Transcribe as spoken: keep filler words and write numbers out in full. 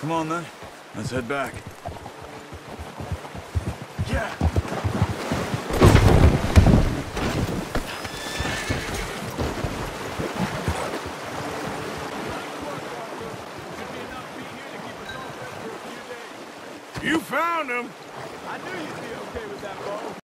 Come on then, let's head back. Yeah. You found him! I knew you'd be okay with that, Bo.